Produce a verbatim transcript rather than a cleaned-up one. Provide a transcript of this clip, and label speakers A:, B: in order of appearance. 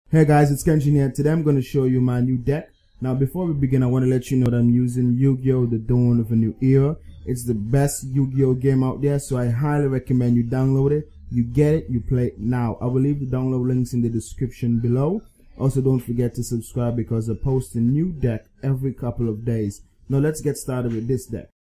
A: Hey guys, it's Kenshin here. Today I'm going to show you my new deck. Now before we begin, I want to let you know that I'm using Yu-Gi-Oh! The Dawn of a New Era. It's the best Yu-Gi-Oh! Game out there, so I highly recommend you download it. You get it, you play it now. I will leave the download links in the description below. Also, don't forget to subscribe because I post a new deck every couple of days. Now let's get started with this deck.